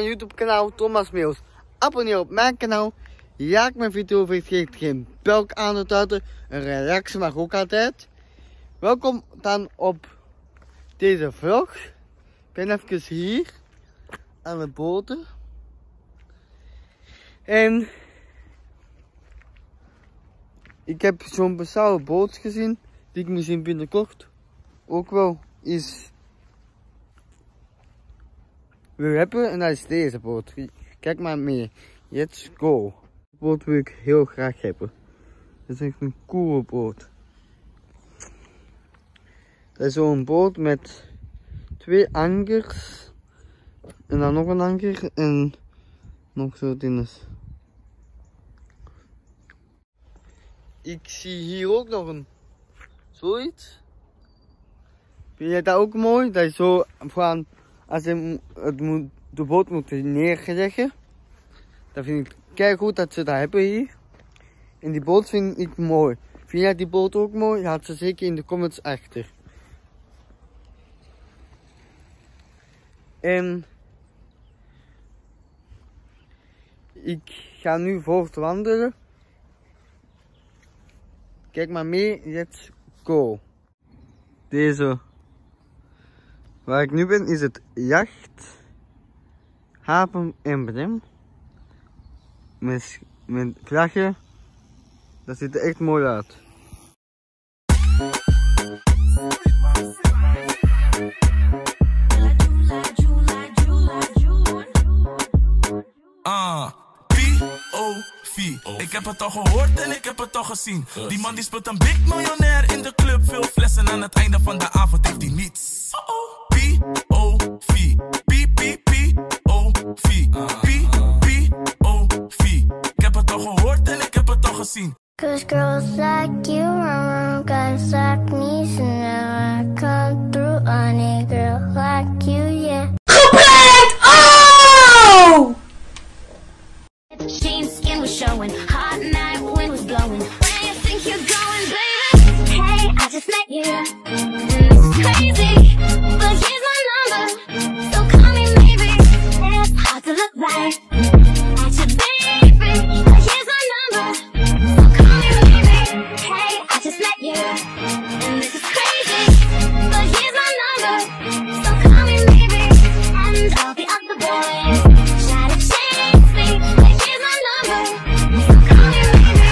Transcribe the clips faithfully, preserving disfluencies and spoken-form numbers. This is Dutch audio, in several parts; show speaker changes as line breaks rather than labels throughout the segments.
YouTube kanaal Thomas Meels. Abonneer op mijn kanaal. Like mijn video, vergeet geen belk aan te duiden. Een reactie mag ook altijd. Welkom dan op deze vlog. Ik ben even hier aan de boten. En ik heb zo'n speciale boot gezien die ik misschien binnenkort ook wel eens wil hebben. En dat is deze boot. Kijk maar mee. Let's go. De boot wil ik heel graag hebben. Dat is echt een coole boot. Dat is zo'n boot met twee ankers. En dan nog een anker en nog zo dingen. Ik zie hier ook nog een zoiets. Vind je dat ook mooi? Dat je zo van, als je het moet, de boot moet neerleggen. Dat vind ik kei goed dat ze dat hebben hier. En die boot vind ik mooi. Vind jij die boot ook mooi? Laat ze zeker in de comments achter. En ik ga nu voort wandelen. Kijk maar mee, let's go. Deze, waar ik nu ben, is het jacht haven emblem. Met, met vlaggen. Dat ziet er echt mooi uit.
Ah, P O V. Ik heb het al gehoord en ik heb het al gezien. Die man die speelt een big miljonair in de club. Veel flessen aan het einde van de avond heeft hij niets. P O V. P P P O V. P P O V. Ik heb het al gehoord en ik heb het al gezien.
Cause girls like you run guys like me, so now I come through on a girl like you, yeah.
Compleet! Oh!
Jeans skin was showing, hot night wind was blowing. Where you think you're going, baby? Hey, I just met you. It's crazy, but here's my number. So call me maybe. It's hard to look right at your baby, but here's my number. So call me maybe. Hey, I just met you. And this is crazy, but here's my number. So call me maybe. And all the other boys try to chase me, but here's my number. So call me maybe.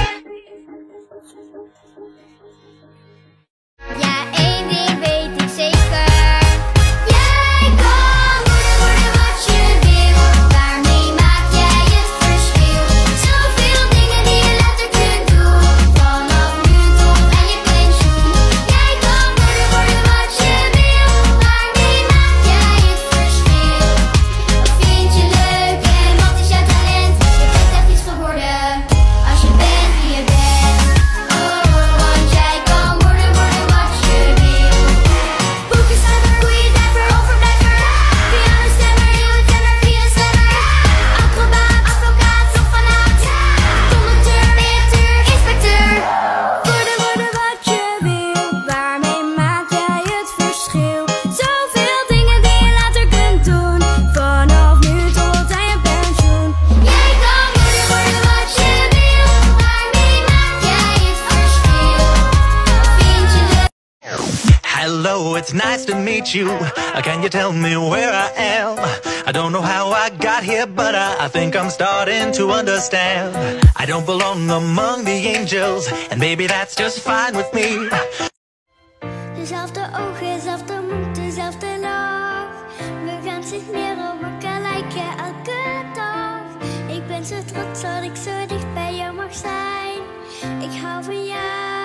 Ja, één ding weet ik zeker. Jij kan worden, worden wat je wil. Daarmee maak jij het verschil. Zoveel dingen die je later kunt doen. Vanaf nu tot aan je pensioen. Jij kan worden, worden wat je wil. Daarmee maak jij het verschil. Wat vind je leuk en wat is jouw talent? Je bent echt iets geworden als je bent wie je bent. Oh, want jij kan worden, worden wat je wil. Boekenschrijver, koeienduiver, overblijver. Pianostemmer, wielrenrenner, filoslemmer. Acrobaat, advocaat, zoekfanaat. Conducteur, beheerder, inspecteur. Worden, worden wat je wil. Waarmee maak jij het verschil? Zoveel dingen die je later kunt doen. Vanaf nu tot aan je pensioen. Jij kan worden, worden wat je wil. Waarmee maak jij het verschil? Vind je leuk?
Hello, it's nice to meet you. Uh, Can you tell me where I am? I don't know how I got here, but I, I think I'm starting to understand. I don't belong among the angels, and maybe that's just fine with me.
Dezelfde ogen, dezelfde mond, dezelfde lach. We gaan steeds meer op elkaar lijken elke dag. Ik ben zo trots dat ik zo dicht bij jou mag zijn. Ik hou van jou.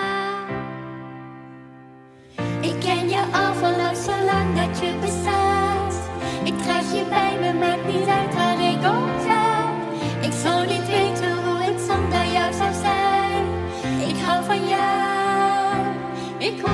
Ik ken jou al vanaf zo lang dat je bestaat. Ik draag je bij me, maakt niet uit waar ik op ga. Ik zou niet weten hoe het zonder jou zou zijn. Ik hou van jou. Ik